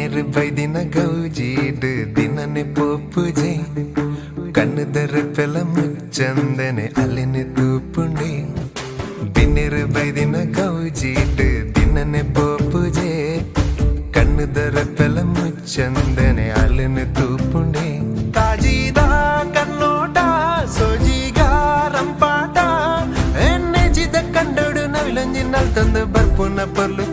ಬಿನ್ನಿರು ಬೈದಿನ ಗೌಜೀಡು ದಿನನೆ ಪೋಪುಜೆ ಕಣ್ಣುದರ ಪೆಲ ಮುಚ್ಚಂದನೆ ಅಲ್ಲಿನ ತೂಪುಂಡೆ ಬಿನ್ನಿರು ಬೈದಿನ ಗೌಜೀಡು ದಿನನೆ ಪೋಪುಜೆ ಕಣ್ಣುದರ ಪೆಲ ಮುಚ್ಚಂದನೆ ಅಲ್ಲಿನ ತೂಪುಂಡೆ ಕಾಜಿದ ಕನ್ನೋಟ ಸೋಜಿಗ ರಂಪಾಟ ಎಣ್ಣೆ ಜಿದ ಕಂಡೋಡು ನವಿಲಂಜಿನಲ್ ತಂದು ಬರ್ಪುನ ಪರ್ಲು